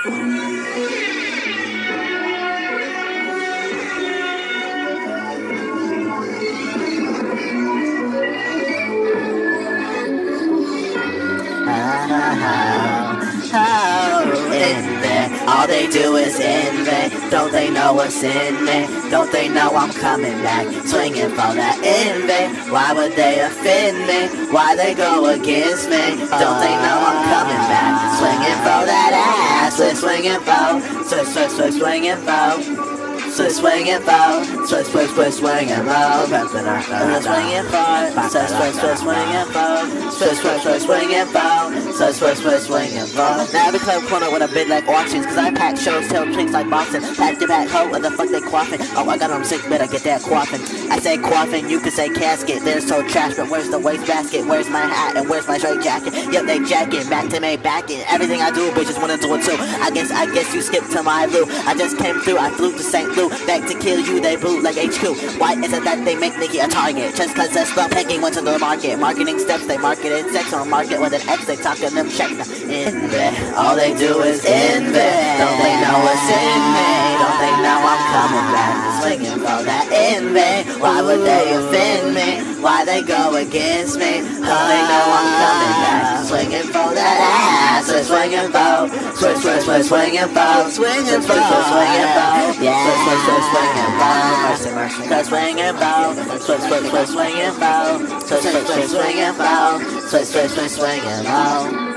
All they do is envy. Don't they know what's in me? Don't they know I'm coming back, swinging for that envy? Why would they offend me? Why they go against me? Don't they know I'm coming back, swinging for that ass? We're swinging for, swinging for. Swinging for, swinging for, swinging for, swinging for, swinging for. Now every club corner with a bid like auctions, cause I pack shows, tell drinks like Boston. Pack to pack hoe, what the fuck they quaffing? Oh, I got them sick, better get that quaffing. I say quaffing, you could say casket. They're so trash, but where's the waste basket? Where's my hat and where's my straight jacket? Yep, they jacket, back to me, backing. Everything I do, bitches wanna do it too. I guess you skipped to my loo. I just came through, I flew to St. Louis. Back to kill you, they boot like HQ. Why is it that they make Nicki a target? Just cause that's the pegging went to the market. Marketing steps, they marketed sex on market with an X, they talking them checks. Envy, all they do is envy. Don't they know what's in me? Don't they know I'm coming back, swinging for that envy? Why would they offend me? Why they go against me? Don't they know I'm coming back, swinging for that ass? We're swinging for, swinging for, swinging for, swinging for, yeah. Swinging bow, mercy, mercy, cause swinging bow, swinging bow, swinging bow, swinging bow.